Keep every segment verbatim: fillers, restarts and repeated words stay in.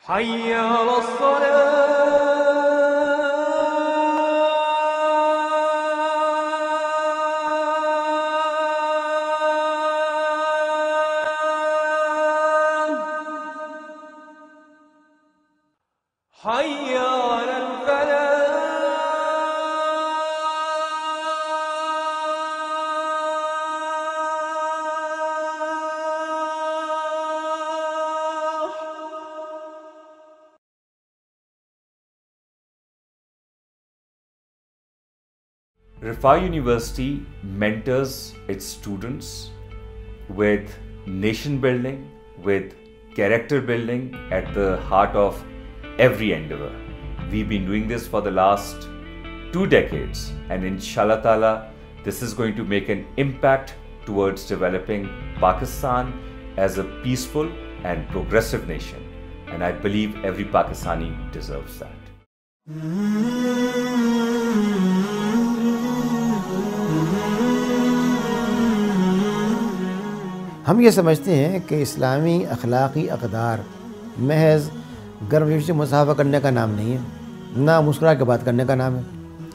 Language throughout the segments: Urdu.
حي على الصلاة حي على الفلاح Riphah University mentors its students with nation building, with character building at the heart of every endeavor. We've been doing this for the last two decades, and inshallah ta'ala, this is going to make an impact towards developing Pakistan as a peaceful and progressive nation. And I believe every Pakistani deserves that. ہم یہ سمجھتے ہیں کہ اسلامی اخلاقی اقدار محض گرم جوشی سے مصافحہ کرنے کا نام نہیں ہے، نہ مسکرا کے بات کرنے کا نام ہے،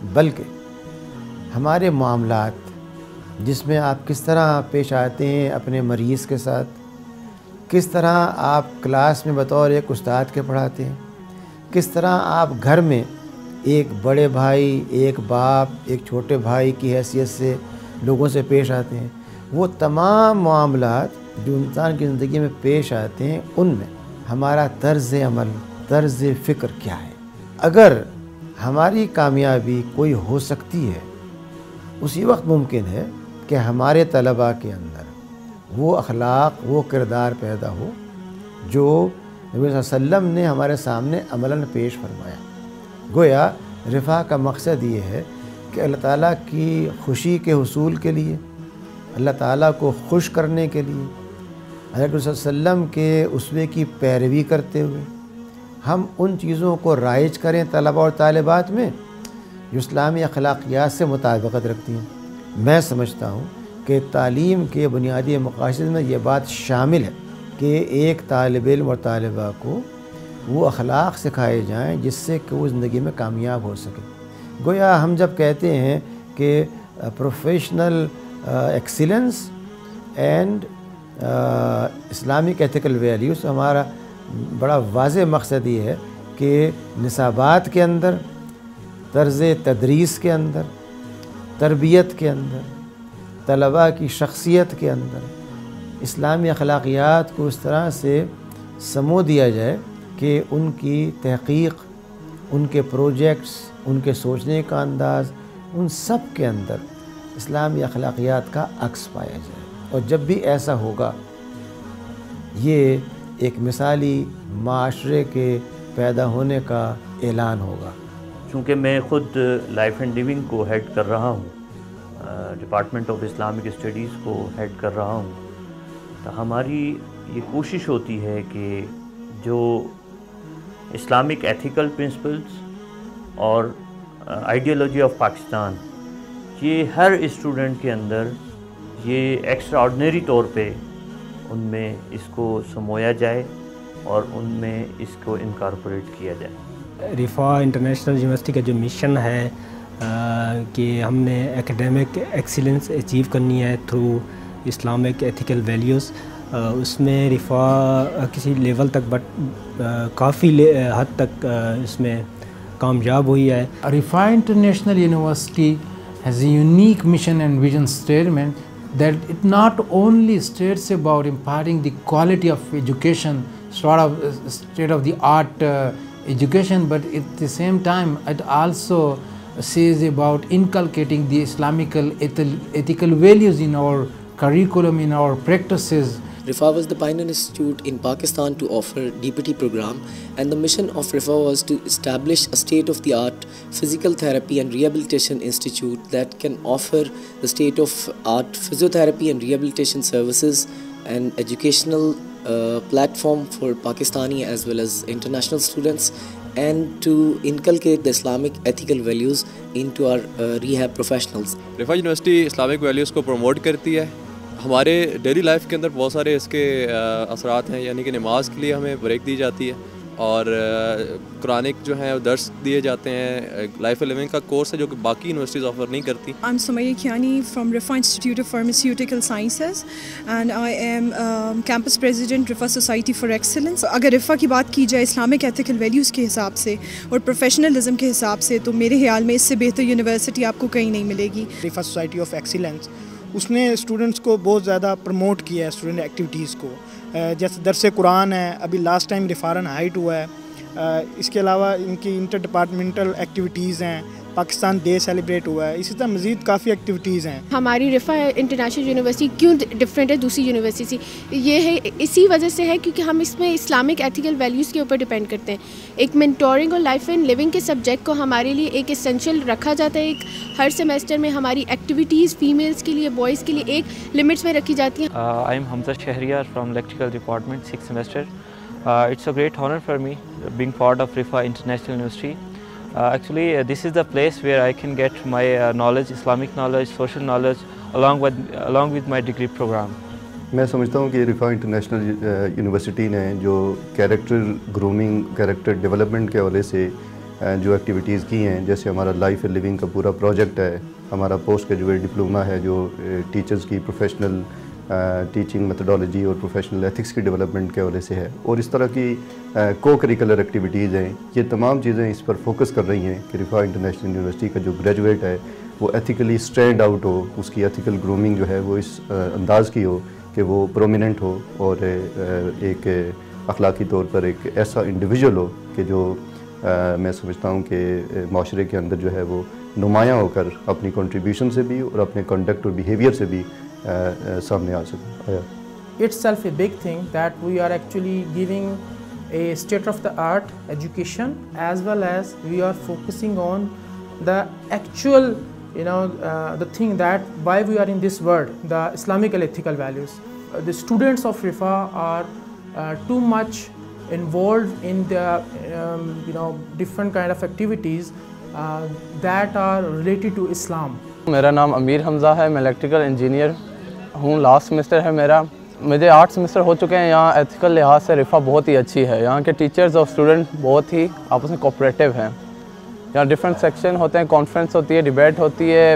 بلکہ ہمارے معاملات جس میں آپ کس طرح پیش آتے ہیں اپنے مریض کے ساتھ، کس طرح آپ کلاس میں بطور ایک استاد کے پڑھاتے ہیں، کس طرح آپ گھر میں ایک بڑے بھائی، ایک باپ، ایک چھوٹے بھائی کی حیثیت سے لوگوں سے پیش آتے ہیں، وہ تمام معاملات جو انسان کی زندگی میں پیش آتے ہیں ان میں ہمارا طرز عمل، طرز فکر کیا ہے۔ اگر ہماری کامیابی کوئی ہو سکتی ہے، اسی وقت ممکن ہے کہ ہمارے طلباء کے اندر وہ اخلاق، وہ کردار پیدا ہو جو نبی صلی اللہ علیہ وسلم نے ہمارے سامنے عملاً پیش فرمایا۔ گویا رفاہ کا مقصد یہ ہے کہ اللہ تعالیٰ کی خوشی کے حصول کے لیے، اللہ تعالیٰ کو خوش کرنے کے لیے، حضرت صلی اللہ علیہ وسلم کے اسوے کی پیروی کرتے ہوئے ہم ان چیزوں کو رائج کریں طلباء اور طالبات میں جو اسلامی اخلاقیات سے مطابقت رکھتی ہیں۔ میں سمجھتا ہوں کہ تعلیم کے بنیادی مقاصد میں یہ بات شامل ہے کہ ایک طالب علم اور طالبہ کو وہ اخلاق سکھائے جائیں جس سے کہ وہ زندگی میں کامیاب ہو سکے۔ گویا ہم جب کہتے ہیں کہ professional excellence and Islamic ethical values, ہمارا بڑا واضح مقصد یہ ہے کہ نصابات کے اندر، طرز تدریس کے اندر، تربیت کے اندر، طلباء کی شخصیت کے اندر اسلامی اخلاقیات کو اس طرح سے سمو دیا جائے کہ ان کی تحقیق، ان کے پروجیکٹس، ان کے سوچنے کا انداز، ان سب کے اندر اسلامی اخلاقیات کا عکس پایا جائے۔ اور جب بھی ایسا ہوگا یہ ایک مثالی معاشرے کے پیدا ہونے کا اعلان ہوگا۔ چونکہ میں خود لائف اینڈ لیونگ کو ہیڈ کر رہا ہوں، ڈپارٹمنٹ آف اسلامک اسٹڈیز کو ہیڈ کر رہا ہوں، تو ہماری یہ کوشش ہوتی ہے کہ جو اسلامک ایتھیکل پرنسپلز اور آئیڈیالوجی آف پاکستان، یہ ہر اسٹوڈنٹ کے اندر یہ ایکسٹرا آرڈنری طور پہ ان میں اس کو سمویا جائے اور ان میں اس کو انکارپوریٹ کیا جائے۔ رفاہ انٹرنیشنل یونیورسٹی کا جو مشن ہے کہ ہم نے ایکیڈیمک ایکسیلنس اچیو کرنی ہے تھرو اسلامک ایتھیکل ویلیوز، اس میں رفاہ کسی لیول تک بٹ کافی حد تک اس میں کامیاب ہوئی ہے۔ Riphah international university has a unique mission and vision statement that it not only states about imparting the quality of education, sort of state of the art uh, education, but at the same time it also says about inculcating the Islamic ethical values in our curriculum, in our practices. Riphah was the pioneer institute in Pakistan to offer D P T program, and the mission of Riphah was to establish a state-of-the-art physical therapy and rehabilitation institute that can offer the state-of-art physiotherapy and rehabilitation services and educational uh, platform for Pakistani as well as international students, and to inculcate the Islamic ethical values into our uh, rehab professionals. Riphah University Islamic values کو promote کرتی ہے۔ ہمارے ڈیلی لائف کے اندر بہت سارے اس کے اثرات ہیں، یعنی کہ نماز کے لیے ہمیں بریک دی جاتی ہے، اور قرآنک جو ہیں درس دیے جاتے ہیں. لائف لیونگ کا کورس ہے جو کہ باقی یونیورسٹیز آفر نہیں کرتی. I'm Sumayya Kiani from Riphah Institute of Pharmaceutical Sciences and I am um, campus president Riphah Society for Excellence. اگر رفا کی بات کی جائے اسلامک ایتھیکل ویلیوز کے حساب سے اور پروفیشنلزم کے حساب سے تو میرے خیال میں اس سے بہتر یونیورسٹی آپ کو کہیں نہیں ملے گی. ریفا سوسائٹی آف ایکسیلنس اس نے اسٹوڈنٹس کو بہت زیادہ پروموٹ کیا ہے اسٹوڈنٹ ایکٹیویٹیز کو, جیسے درس قرآن ہے, ابھی لاسٹ ٹائم ریفارن ہائٹ ہوا ہے. اس کے علاوہ ان کی انٹر ڈپارٹمنٹل ایکٹیویٹیز ہیں, پاکستان ڈے سیلیبریٹ ہوا ہے, اسی طرح مزید کافی ایکٹیویٹیز ہیں. ہماری رفا انٹرنیشنل یونیورسٹی کیوں ڈفرینٹ ہے دوسری یونیورسٹی سے, یہ ہے اسی وجہ سے ہے کیونکہ ہم اس میں اسلامک ایتھیکل ویلیوز کے اوپر ڈپینڈ کرتے ہیں. ایک مینٹورنگ اور لائف اینڈ لیونگ کے سبجیکٹ کو ہمارے لیے ایک اسینشیل رکھا جاتا ہے. ایک ہر سیمسٹر میں ہماری ایکٹیویٹیز فیمیلز کے لیے بوائز کے لیے ایک لمٹس میں رکھی جاتی ہیں. I am Hamza Shehryar from electrical department six semester. It's a great honour for me being part of Riphah International University. Uh, actually, uh, this is the place where I can get my uh, knowledge, Islamic knowledge, social knowledge, along with along with my degree program. میں سمجھتا ہوں کہ ریفا انٹرنیشنل یونیورسٹی نے جو کیریکٹر گرومنگ, کیریکٹر ڈیولپمنٹ کے حوالے سے جو ایکٹیویٹیز کی ہیں, جیسے ہمارا لائف لیونگ کا پورا پروجیکٹ ہے, ہمارا پوسٹ گریجویٹ ڈپلوما ہے جو ٹیچرز کی پروفیشنل ٹیچنگ میتھڈالوجی اور پروفیشنل ایتھکس کی ڈیولپمنٹ کے حوالے سے ہے, اور اس طرح کی کو کریکولر ایکٹیویٹیز ہیں. یہ تمام چیزیں اس پر فوکس کر رہی ہیں کہ ریفا انٹرنیشنل یونیورسٹی کا جو گریجویٹ ہے وہ ایتھیکلی اسٹینڈ آؤٹ ہو, اس کی ایتھیکل گرومنگ جو ہے وہ اس انداز کی ہو کہ وہ پرومیننٹ ہو اور ایک اخلاقی طور پر ایک ایسا انڈیویژول ہو کہ جو میں سمجھتا ہوں کہ معاشرے کے اندر جو ہے وہ نمایاں ہو کر اپنی کنٹریبیوشن سے بھی اور اپنے کنڈکٹ اور بیہیویئر سے بھی سامنے آ سکے. Itself a big thing that we are actually giving a state of the art education as well as we are focusing on the actual, you know, uh, the thing that why we are in this world, the Islamic and ethical values. Uh, the students of Riphah are uh, too much involved in the um, you know different kind of activities uh, that are related to Islam. میرا نام امیر حمزہ ہے, میں الیکٹریکل انجینئر ہوں, لاسٹ سیمسٹر ہے میرا. مجھے آٹھ سیمسٹر ہو چکے ہیں. یہاں ایتھیکل لحاظ سے رفا بہت ہی اچھی ہے. یہاں کے ٹیچرز اور اسٹوڈنٹ بہت ہی آپس میں کوپریٹیو ہیں. یہاں ڈفرینٹ سیکشن ہوتے ہیں, کانفرنس ہوتی ہے, ڈبیٹ ہوتی ہے.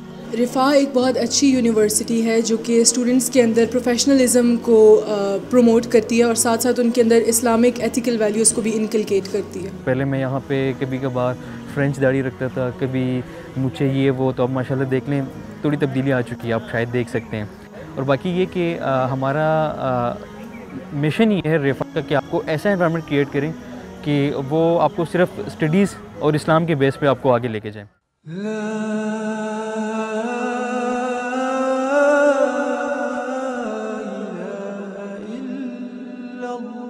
رفا ایک بہت اچھی یونیورسٹی ہے جو کہ اسٹوڈنٹس کے اندر پروفیشنلزم کو پروموٹ کرتی ہے اور ساتھ ساتھ ان کے اندر اسلامک ایتھیکل ویلیوز کو بھی انکلکیٹ کرتی ہے. پہلے میں یہاں پہ کبھی کبھار فرینچ داڑھی رکھتا تھا, کبھی مجھے یہ وہ, تو اب ماشاءاللہ دیکھ لیں تھوڑی تبدیلی آ چکی ہے, آپ شاید دیکھ سکتے ہیں. اور باقی یہ کہ ہمارا مشن یہ ہے رفا کا کہ آپ کو ایسا انوائرمنٹ کریٹ کریں کہ وہ آپ کو صرف اسٹڈیز اور اسلام کے بیس پہ آپ کو آگے لے کے جائیں. لا